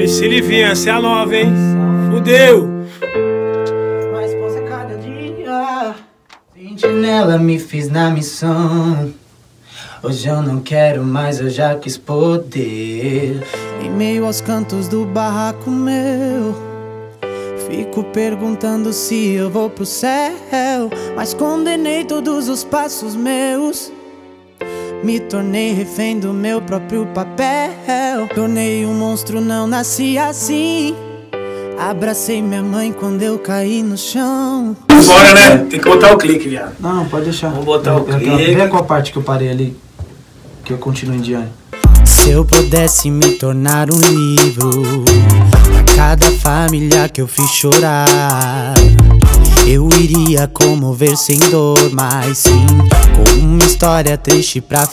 MC Livinho, essa é a nova, hein? Fudeu! Mas posa cada dia. Sentinela me fiz na missão. Hoje eu não quero mais, eu já quis poder. Em meio aos cantos do barraco meu, fico perguntando se eu vou pro céu. Mas condenei todos os passos meus. Me tornei refém do meu próprio papel. Tornei um monstro, não nasci assim. Abracei minha mãe quando eu caí no chão. Bora, né? Tem que botar o clique, viado. Não, pode deixar. Vamos botar o clique. Vê qual parte que eu parei ali, que eu continuo em diante. Se eu pudesse me tornar um livro pra cada família que eu fiz chorar, eu iria comover sem dor, mas sim com uma história triste pra